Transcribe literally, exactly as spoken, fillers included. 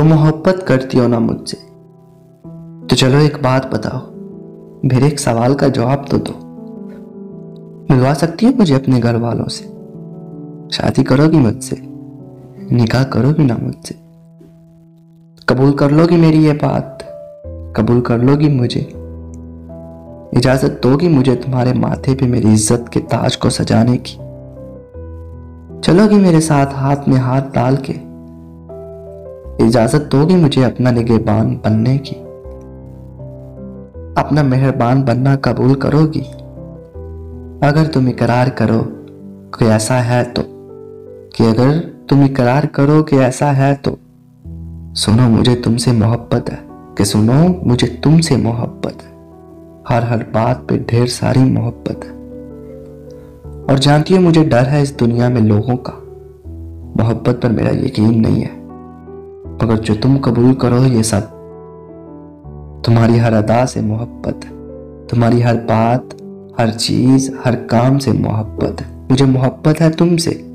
तुम मोहब्बत करती हो ना मुझसे, तो चलो एक बात बताओ, मेरे एक सवाल का जवाब तो दो। मिलवा सकती हो मुझे अपने घर वालों से? शादी करोगी मुझसे? निकाह करोगी ना मुझसे? कबूल कर लोगी मेरी ये बात? कबूल कर लोगी मुझे? इजाजत दोगी मुझे तुम्हारे माथे पे मेरी इज्जत के ताज को सजाने की? चलोगी मेरे साथ हाथ में हाथ डाल के? इजाजत दोगी मुझे अपना निगहबान बनने की? अपना मेहरबान बनना कबूल करोगी? अगर तुम इकरार करो कि ऐसा है तो कि अगर तुम इकरार करो कि ऐसा है तो सुनो, मुझे तुमसे मोहब्बत है। कि सुनो, मुझे तुमसे मोहब्बत है। हर हर बात पे ढेर सारी मोहब्बत है। और जानती हो, मुझे डर है इस दुनिया में लोगों का। मोहब्बत पर मेरा यकीन नहीं है, मगर जो तुम कबूल करो ये सब। तुम्हारी हर अदा से मोहब्बत है, तुम्हारी हर बात, हर चीज, हर काम से मोहब्बत है। मुझे मोहब्बत है तुमसे।